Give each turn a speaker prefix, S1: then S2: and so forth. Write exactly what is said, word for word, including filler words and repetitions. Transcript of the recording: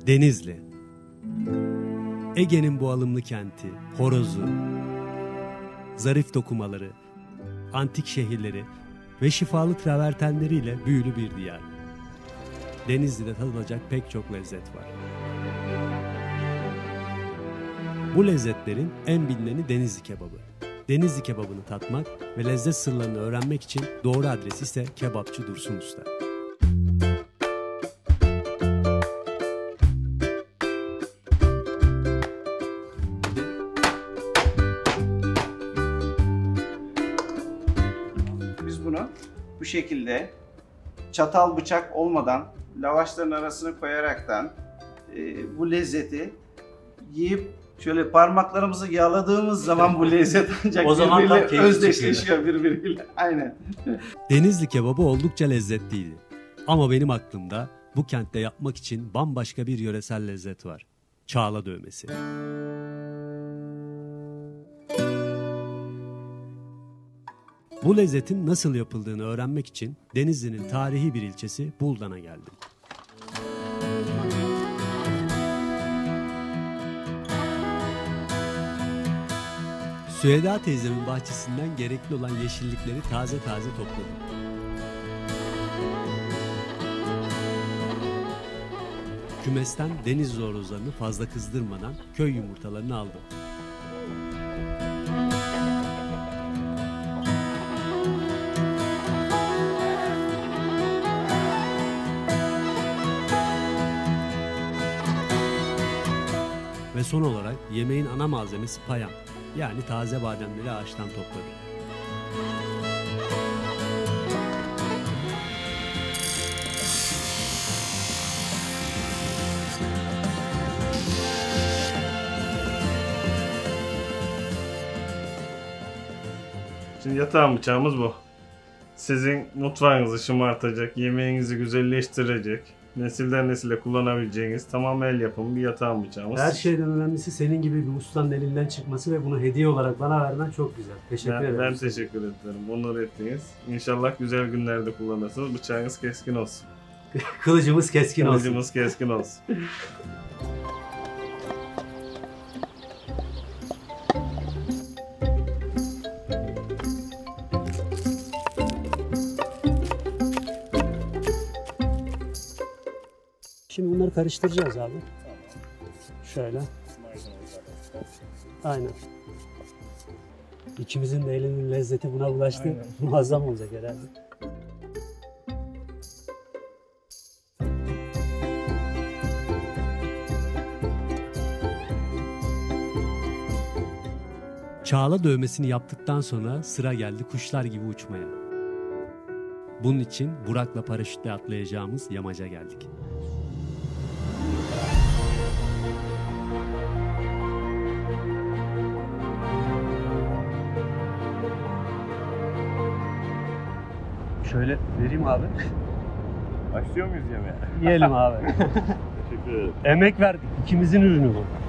S1: Denizli. Ege'nin bu alımlı kenti, horozu, zarif dokumaları, antik şehirleri ve şifalı travertenleriyle büyülü bir diyar. Denizli'de tadılacak pek çok lezzet var. Bu lezzetlerin en bilineni Denizli kebabı. Denizli kebabını tatmak ve lezzet sırlarını öğrenmek için doğru adres ise Kebapçı Dursun Usta.
S2: Biz bunu bu şekilde çatal bıçak olmadan lavaşların arasına koyaraktan e, bu lezzeti yiyip şöyle parmaklarımızı yaladığımız zaman bu lezzet ancak
S3: o zaman
S2: birbiriyle özdeşleşiyor birbiriyle. Aynen.
S1: Denizli kebabı oldukça lezzetliydi. Ama benim aklımda bu kentte yapmak için bambaşka bir yöresel lezzet var. Çağla dövmesi. Bu lezzetin nasıl yapıldığını öğrenmek için Denizli'nin tarihi bir ilçesi Buldan'a geldim. Süheda teyzemin bahçesinden gerekli olan yeşillikleri taze taze topladım. Kümesten deniz horozlarını fazla kızdırmadan köy yumurtalarını aldım. Ve son olarak yemeğin ana malzemesi payam. Yani taze bademleri ağaçtan topladım.
S4: Şimdi yatağın bıçağımız bu. Sizin mutfağınızı şımartacak, yemeğinizi güzelleştirecek, nesilden nesile kullanabileceğiniz tamamen el yapımı bir yatağın bıçağımız.
S3: Her şeyden önemlisi senin gibi bir ustanın elinden çıkması ve bunu hediye olarak bana vermen çok güzel. Teşekkür
S4: ben,
S3: ederim.
S4: Ben teşekkür ederim. Onur ettiniz. İnşallah güzel günlerde kullanırsınız. Bıçağınız keskin olsun.
S3: Kılıcımız keskin olsun.
S4: Kılıcımız keskin olsun.
S3: Şimdi bunları karıştıracağız abi. Şöyle. Aynen. İkimizin de elinin lezzeti buna bulaştı.
S4: Aynen.
S3: Muazzam olacak herhalde.
S1: Çağla dövmesini yaptıktan sonra sıra geldi kuşlar gibi uçmaya. Bunun için Burak'la paraşütle atlayacağımız yamaca geldik.
S3: Şöyle vereyim abi.
S4: Başlıyor muyuz yemeğe?
S3: Yiyelim abi.
S4: Teşekkür ederim.
S3: Emek verdik. İkimizin ürünü bu.